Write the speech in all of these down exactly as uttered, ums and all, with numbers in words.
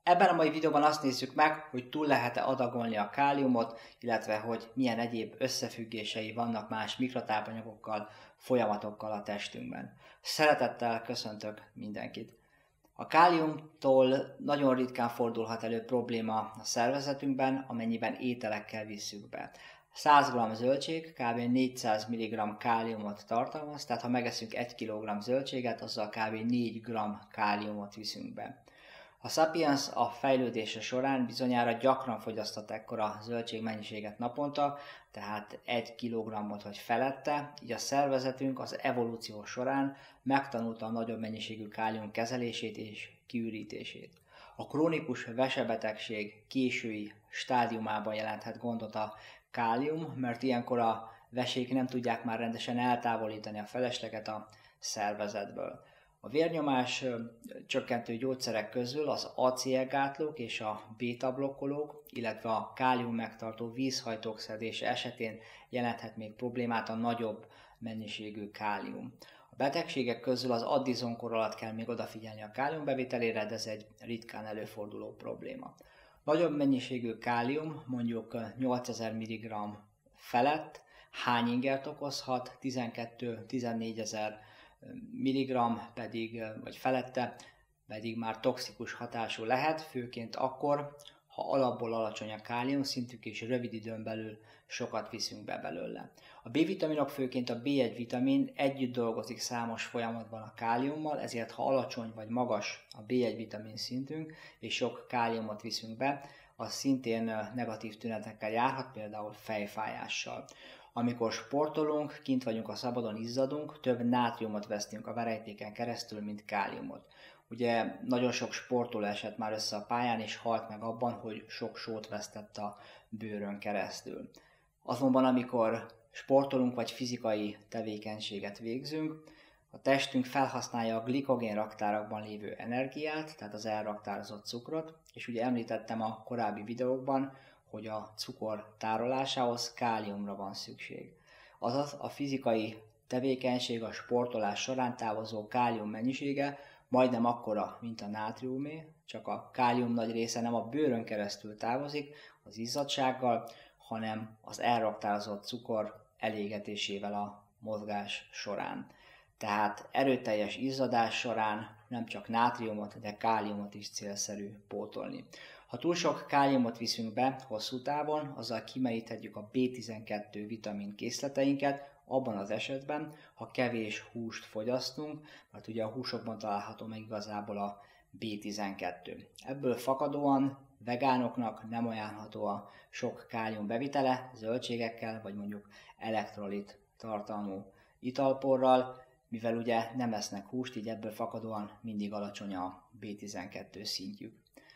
Ebben a mai videóban azt nézzük meg, hogy túl lehet-e adagolni a káliumot, illetve hogy milyen egyéb összefüggései vannak más mikrotápanyagokkal, folyamatokkal a testünkben. Szeretettel köszöntök mindenkit! A káliumtól nagyon ritkán fordulhat elő probléma a szervezetünkben, amennyiben ételekkel visszük be. száz gramm zöldség kb. négyszáz milligramm káliumot tartalmaz, tehát ha megeszünk egy kilogramm zöldséget, azzal kb. négy gramm káliumot viszünk be. A Sapiens a fejlődése során bizonyára gyakran fogyasztott ekkora zöldségmennyiséget naponta, tehát egy kilogrammot vagy felette, így a szervezetünk az evolúció során megtanulta a nagyobb mennyiségű kálium kezelését és kiürítését. A krónikus vesebetegség késői stádiumában jelenthet gondot a kálium, mert ilyenkor a vesék nem tudják már rendesen eltávolítani a felesleget a szervezetből. A vérnyomás csökkentő gyógyszerek közül az acélgátlók és a béta-blokkolók, illetve a kálium megtartó vízhajtók szedése esetén jelenthet még problémát a nagyobb mennyiségű kálium. A betegségek közül az addizonkor alatt kell még odafigyelni a kálium bevételére, de ez egy ritkán előforduló probléma. Nagyobb mennyiségű kálium, mondjuk nyolcezer milligramm felett hány ingert okozhat, tizenkettő-tizennégy ezer milligramm pedig, vagy felette pedig már toxikus hatású lehet, főként akkor, ha alapból alacsony a kálium szintük és rövid időn belül sokat viszünk be belőle. A B-vitaminok, főként a bé egy vitamin együtt dolgozik számos folyamatban a káliummal, ezért ha alacsony vagy magas a bé egy vitamin szintünk és sok káliumot viszünk be, az szintén negatív tünetekkel járhat, például fejfájással. Amikor sportolunk, kint vagyunk a szabadon, izzadunk, több nátriumot vesztünk a verejtéken keresztül, mint káliumot. Ugye nagyon sok sportoló esett már össze a pályán, és halt meg abban, hogy sok sót vesztett a bőrön keresztül. Azonban amikor sportolunk vagy fizikai tevékenységet végzünk, a testünk felhasználja a glikogén raktárakban lévő energiát, tehát az elraktározott cukrot, és ugye említettem a korábbi videókban, hogy a cukor tárolásához káliumra van szükség. Azaz a fizikai tevékenység, a sportolás során távozó kálium mennyisége majdnem akkora, mint a nátriumé, csak a kálium nagy része nem a bőrön keresztül távozik az izzadsággal, hanem az elraktározott cukor elégetésével a mozgás során. Tehát erőteljes izzadás során nem csak nátriumot, de káliumot is célszerű pótolni. Ha túl sok káliumot viszünk be hosszú távon, azzal kimeríthetjük a bé tizenkettő vitamin készleteinket, abban az esetben, ha kevés húst fogyasztunk, mert ugye a húsokban található meg igazából a bé tizenkettő. Ebből fakadóan vegánoknak nem ajánlható a sok kálium bevitele zöldségekkel, vagy mondjuk elektrolit tartalmú italporral, mivel ugye nem esznek húst, így ebből fakadóan mindig alacsony a bé tizenkettő szintjük.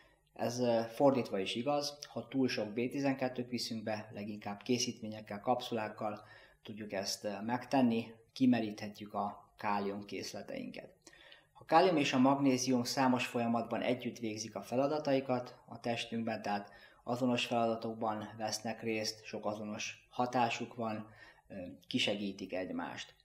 Ez fordítva is igaz, ha túl sok bé tizenkettőt viszünk be, leginkább készítményekkel, kapszulákkal tudjuk ezt megtenni, kimeríthetjük a kálium készleteinket. A kálium és a magnézium számos folyamatban együtt végzik a feladataikat a testünkben, tehát azonos feladatokban vesznek részt, sok azonos hatásuk van, kisegítik egymást.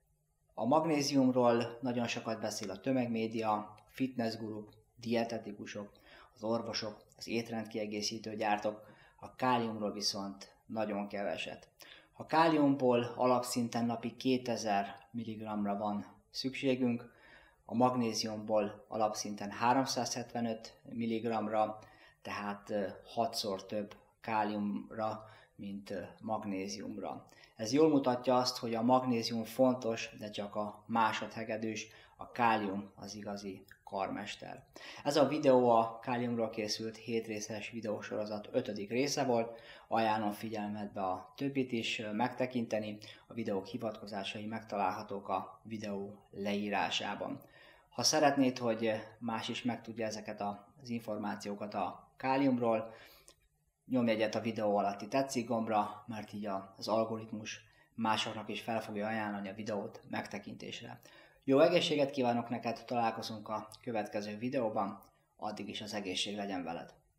A magnéziumról nagyon sokat beszél a tömegmédia, fitnessguruk, dietetikusok, az orvosok, az étrendkiegészítő gyártók, a káliumról viszont nagyon keveset. A káliumból alapszinten napi kétezer milligrammra van szükségünk, a magnéziumból alapszinten háromszázhetvenöt milligrammra, tehát hatszor több káliumra, mint magnéziumra. Ez jól mutatja azt, hogy a magnézium fontos, de csak a másodhegedűs, a kálium az igazi karmester. Ez a videó a káliumról készült hét részes videósorozat ötödik része volt, ajánlom figyelmetbe a többit is megtekinteni, a videók hivatkozásai megtalálhatók a videó leírásában. Ha szeretnéd, hogy más is megtudja ezeket az információkat a káliumról, nyomj egyet a videó alatti tetszik gombra, mert így az algoritmus másoknak is fel fogja ajánlani a videót megtekintésre. Jó egészséget kívánok neked, találkozunk a következő videóban, addig is az egészség legyen veled!